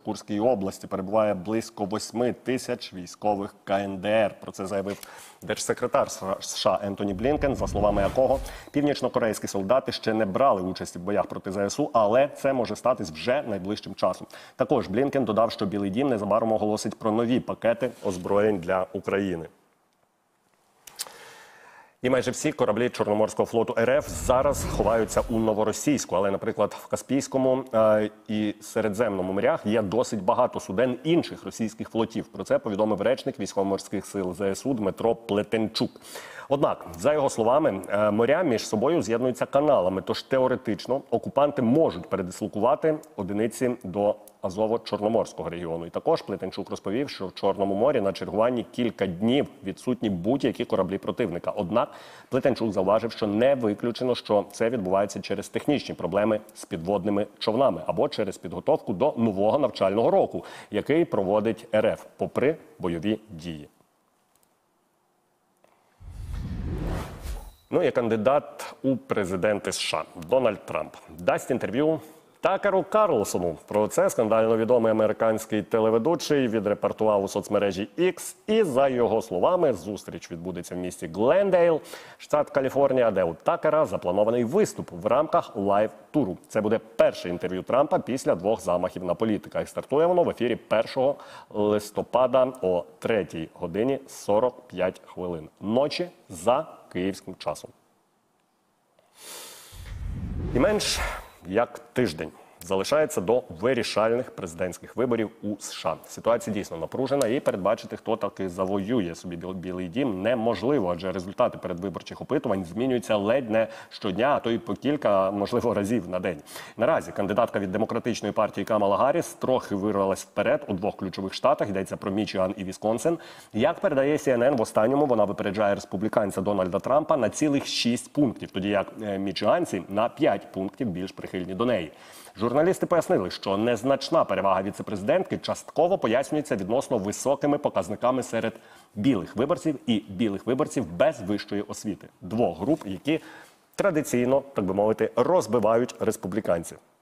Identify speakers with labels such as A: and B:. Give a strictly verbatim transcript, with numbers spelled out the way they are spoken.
A: Курській області перебуває близько восьми тисяч військових ка ен де ер. Про це заявив держсекретар США Ентоні Блінкен, за словами якого північно-корейські солдати ще не брали участі в боях проти зе ес у, але це може статись вже найближчим часом. Також Блінкен додав, що Білий дім незабаром оголосить про нові пакети озброєнь для України. І майже всі кораблі Чорноморського флоту ер еф зараз ховаються у Новоросійську. Але, наприклад, в Каспійському е і Середземному морях є досить багато суден інших російських флотів. Про це повідомив речник військово-морських сил зе ес у Дмитро Плетенчук. Однак, за його словами, е моря між собою з'єднуються каналами, тож теоретично окупанти можуть передислокувати одиниці до Азово-Чорноморського регіону. І також Плетенчук розповів, що в Чорному морі на чергуванні кілька днів відсутні будь-які кораблі противника. Однак Плетенчук зауважив, що не виключено, що це відбувається через технічні проблеми з підводними човнами або через підготовку до нового навчального року, який проводить ер еф, попри бойові дії. Ну і кандидат у президенти США Дональд Трамп дасть інтерв'ю Такеру Карлсону. Про це скандально відомий американський телеведучий відрепортував у соцмережі ікс. І, за його словами, зустріч відбудеться в місті Глендейл, штат Каліфорнія, де у Такера запланований виступ в рамках лайв-туру. Це буде перше інтерв'ю Трампа після двох замахів на політика. І стартує воно в ефірі першого листопада о третій годині сорок п'ять хвилин ночі за київським часом. І менш як тиждень залишається до вирішальних президентських виборів у США. Ситуація дійсно напружена, і передбачити, хто таки завоює собі Білий дім, неможливо, адже результати передвиборчих опитувань змінюються ледь не щодня, а то й по кілька, можливо, разів на день. Наразі кандидатка від демократичної партії Камала Гарріс трохи вирвалась вперед у двох ключових штатах, йдеться про Мічиган і Вісконсин. Як передає сі ен ен, в останньому вона випереджає республіканця Дональда Трампа на цілих шість пунктів, тоді як мічиганці на п'ять пунктів більш прихильні до неї. Журналісти пояснили, що незначна перевага віцепрезидентки частково пояснюється відносно високими показниками серед білих виборців і білих виборців без вищої освіти. Двох груп, які традиційно, так би мовити, розбивають республіканців.